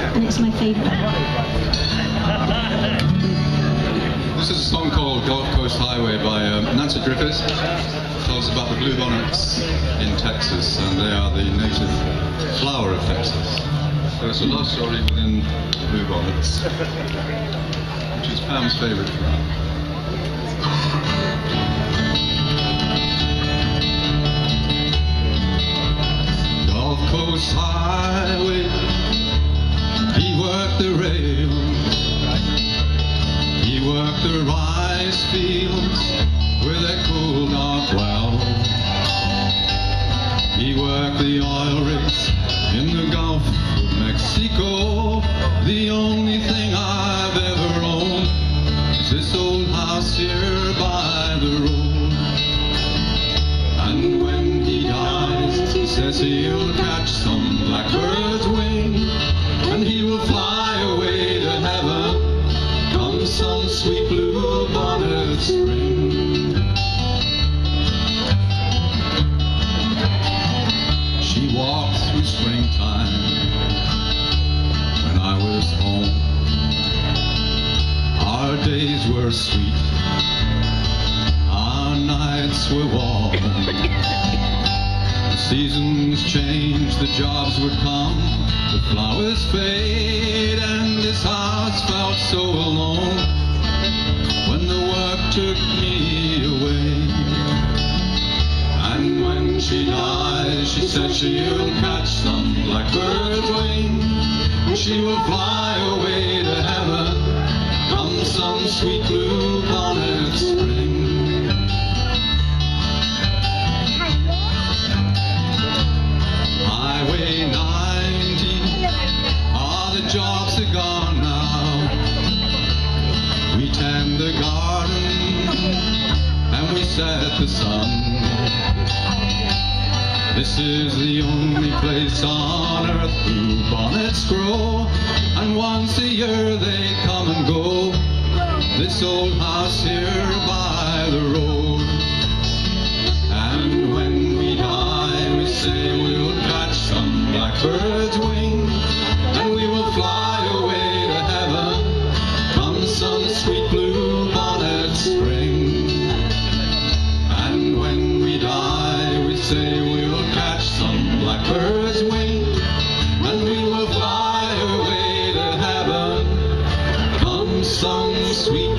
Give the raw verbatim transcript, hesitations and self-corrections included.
and it's my favourite. This is a song called Gulf Coast Highway by um, Nancy Griffiths. It tells about the bluebonnets in Texas, and they are the native flower of Texas. So it's a love story within bluebonnets, which is Pam's favourite flower. Gulf Coast Highway, he worked the rails, he worked the rice fields where they cooled dark well. He worked the oil rigs in the Gulf of Mexico. The only thing I've ever owned is this old house here by the road. And when he dies, he says he'll catch some blackbird's wing, and he will fly away to heaven come some sweet blue bonnet spring. She walked through springtime when I was home. Our days were sweet, our nights were warm. The seasons changed, the jobs would come, the flowers fade, and this house felt so alone when the work took me away. And when she dies, she said she'll catch some blackbird's wing, and she will fly away to heaven come some sweet blue bonnet spring. Highway ninety, all the jobs are gone now. We tend the garden and we set the sun. This is the only place on earth bluebonnets grow, and once a year they come and go. This old house here by the road. And when we die, we say we'll catch some blackbird's wing, and we will fly away to heaven come some sweet blue bonnet spring. And when we die, we say we'll catch some blackbird's wing, and we will fly away to heaven come some sweet